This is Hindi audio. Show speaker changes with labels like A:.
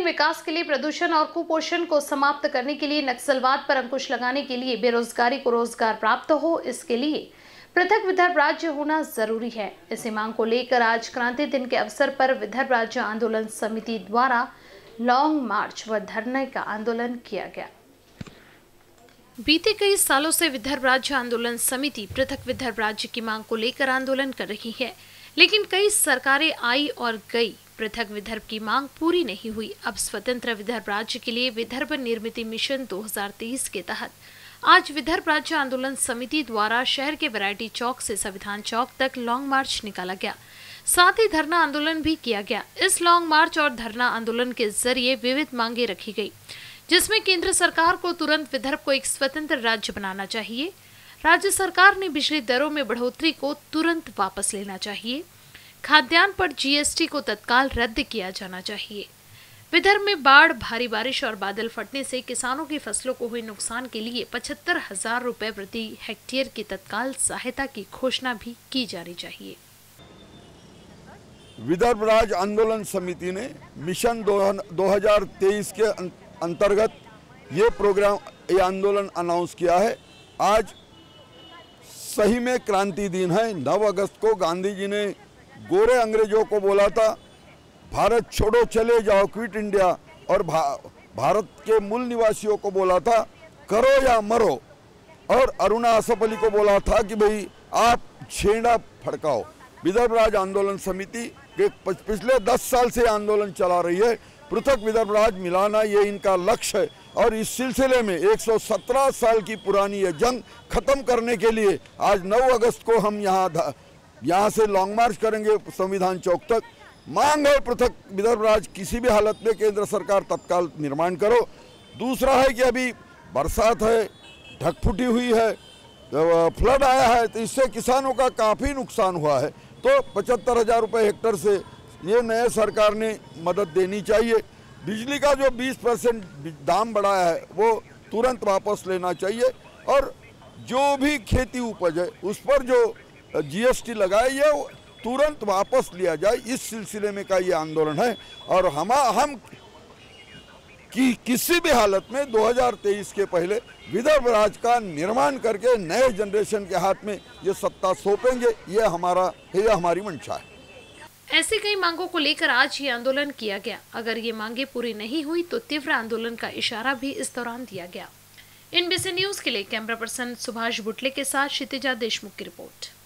A: विकास के लिए, प्रदूषण और कुपोषण को समाप्त करने के लिए, नक्सलवाद पर अंकुश लगाने के लिए, बेरोजगारी को रोजगार प्राप्त हो, इसके लिए पृथक विदर्भ राज्य होना जरूरी है। इसी मांग को लेकर आज क्रांति दिन के अवसर पर विदर्भ राज्य आंदोलन समिति द्वारा लॉन्ग मार्च व धरने का आंदोलन किया गया। बीते कई सालों से विदर्भ राज्य आंदोलन समिति पृथक विदर्भ राज्य की मांग को लेकर आंदोलन कर रही है, लेकिन कई सरकारें आई और गई, पृथक विदर्भ की मांग पूरी नहीं हुई। अब स्वतंत्र विदर्भ राज्य के लिए विदर्भ निर्मिति मिशन 2023 के तहत आज विदर्भ राज्य आंदोलन समिति द्वारा शहर के वैरायटी चौक से संविधान चौक तक लॉन्ग मार्च निकाला गया। साथ ही धरना आंदोलन भी किया गया। इस लॉन्ग मार्च और धरना आंदोलन के जरिए विविध मांगे रखी गई, जिसमें केंद्र सरकार को तुरंत विदर्भ को एक स्वतंत्र राज्य बनाना चाहिए। राज्य सरकार ने बिजली दरों में बढ़ोतरी को तुरंत वापस लेना चाहिए। खाद्यान्न पर जीएसटी को तत्काल रद्द किया जाना चाहिए। विदर्भ में बाढ़, भारी बारिश और बादल फटने से किसानों की फसलों को हुए नुकसान के लिए 75,000 रुपए प्रति हेक्टेयर की तत्काल सहायता की घोषणा भी की जानी चाहिए।
B: विदर्भ राज्य आंदोलन समिति ने मिशन 2023 के अंतर्गत ये आंदोलन अनाउंस किया है। आज सही में क्रांति दिन है। 9 अगस्त को गांधी जी ने गोरे अंग्रेजों को बोला था, भारत छोड़ो चले जाओ, क्विट इंडिया, और भारत के मूल निवासियों को बोला था, करो या मरो, और अरुणा आसफ अली को बोला था कि भाई आप छेड़ा फड़काओ। विदर्भ राज्य आंदोलन समिति के पिछले 10 साल से आंदोलन चला रही है। पृथक विदर्भ राज्य मिलाना ये इनका लक्ष्य है, और इस सिलसिले में 117 साल की पुरानी ये जंग खत्म करने के लिए आज 9 अगस्त को हम यहाँ से लॉन्ग मार्च करेंगे संविधान चौक तक। मांग है पृथक विदर्भ राज्य किसी भी हालत में केंद्र सरकार तत्काल निर्माण करो। दूसरा है कि अभी बरसात है, ढकफुटी हुई है, फ्लड आया है, तो इससे किसानों का काफ़ी नुकसान हुआ है। तो 75,000 रुपये हेक्टर से ये नए सरकार ने मदद देनी चाहिए। बिजली का जो 20% दाम बढ़ाया है वो तुरंत वापस लेना चाहिए, और जो भी खेती उपज है उस पर जो जीएसटी लगाई है तुरंत वापस लिया जाए। इस सिलसिले में का ये आंदोलन है, और हम किसी भी हालत में 2023 के पहले विदर्भ राज्य का निर्माण करके नए जनरेशन के हाथ में ये सत्ता सौंपेंगे। ये हमारी मंशा है।
A: ऐसी कई मांगों को लेकर आज ये आंदोलन किया गया। अगर ये मांगे पूरी नहीं हुई तो तीव्र आंदोलन का इशारा भी इस दौरान दिया गया। NBC न्यूज के लिए कैमरा पर्सन सुभाष बुटले के साथ क्षितिजा देशमुख की रिपोर्ट।